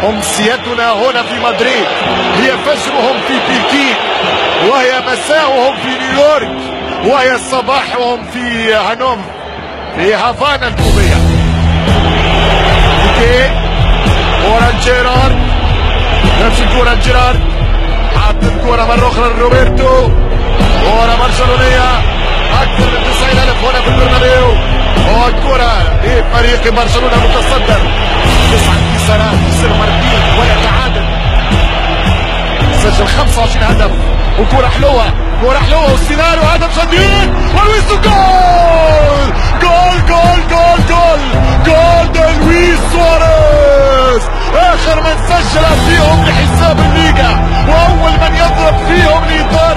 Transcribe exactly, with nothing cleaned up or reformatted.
أمسيتنا هنا في مدريد هي فجرهم في بكين، وهي مساؤهم في نيويورك، وهي صباحهم في هانوفر في هافانا الكوبية. بيكي كورة جيرارد، نفس الكورة جيرارد، حط الكورة مرة أخرى لروبرتو، كورة برشلونية أكثر من تسعين ألف هنا في البرنابيو، والكورة لفريق برشلونة متصدر تسعة انتصارات، يصير مرتين ويتعادل، سجل خمسة وعشرين هدف، وكورة حلوة، كورة حلوة والسيناريو هدف شديد، ولويس جول جول جول جول جول جول دي لويس سواريز، آخر من سجل فيهم لحساب الليغا، وأول من يضرب فيهم لإيطاليا.